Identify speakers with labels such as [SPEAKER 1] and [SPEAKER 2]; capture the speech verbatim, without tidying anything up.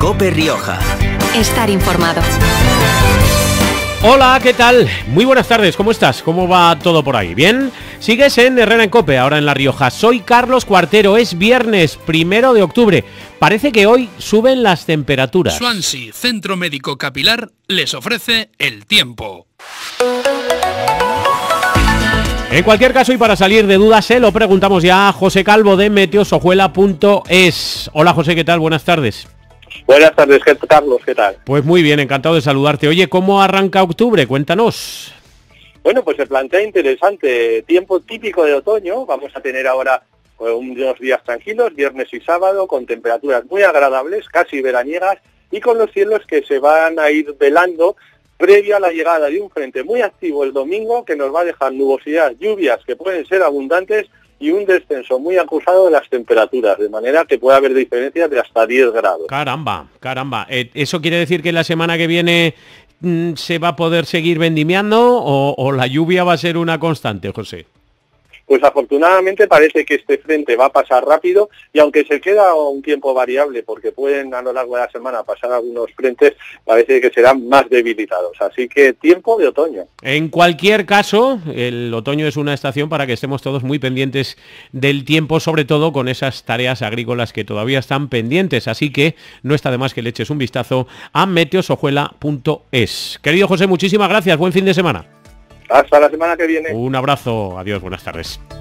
[SPEAKER 1] COPE Rioja.
[SPEAKER 2] Estar informado.
[SPEAKER 3] Hola, ¿qué tal? Muy buenas tardes, ¿cómo estás? ¿Cómo va todo por ahí? ¿Bien? Sigues en Herrera en COPE, ahora en La Rioja. Soy Carlos Cuartero, es viernes primero de octubre. Parece que hoy suben las temperaturas.
[SPEAKER 4] Swansea Centro Médico Capilar les ofrece el tiempo.
[SPEAKER 3] En cualquier caso, y para salir de dudas, se lo preguntamos ya a José Calvo de meteosojuela punto es. Hola José, ¿qué tal? Buenas tardes.
[SPEAKER 5] Buenas tardes, Carlos, ¿qué tal?
[SPEAKER 3] Pues muy bien, encantado de saludarte. Oye, ¿cómo arranca octubre? Cuéntanos.
[SPEAKER 5] Bueno, pues se plantea interesante. Tiempo típico de otoño. Vamos a tener ahora pues, unos días tranquilos, viernes y sábado, con temperaturas muy agradables, casi veraniegas, y con los cielos que se van a ir velando previo a la llegada de un frente muy activo el domingo, que nos va a dejar nubosidad, lluvias que pueden ser abundantes, y un descenso muy acusado de las temperaturas, de manera que puede haber diferencias de hasta diez grados.
[SPEAKER 3] Caramba, caramba. Eh, ¿Eso quiere decir que la semana que viene mmm, se va a poder seguir vendimiando o, o la lluvia va a ser una constante, José?
[SPEAKER 5] Pues afortunadamente parece que este frente va a pasar rápido, y aunque se queda un tiempo variable porque pueden a lo largo de la semana pasar algunos frentes, parece que serán más debilitados. Así que tiempo de otoño.
[SPEAKER 3] En cualquier caso, el otoño es una estación para que estemos todos muy pendientes del tiempo, sobre todo con esas tareas agrícolas que todavía están pendientes. Así que no está de más que le eches un vistazo a meteosojuela punto es. Querido José, muchísimas gracias. Buen fin de semana.
[SPEAKER 5] Hasta la semana que viene.
[SPEAKER 3] Un abrazo. Adiós. Buenas tardes.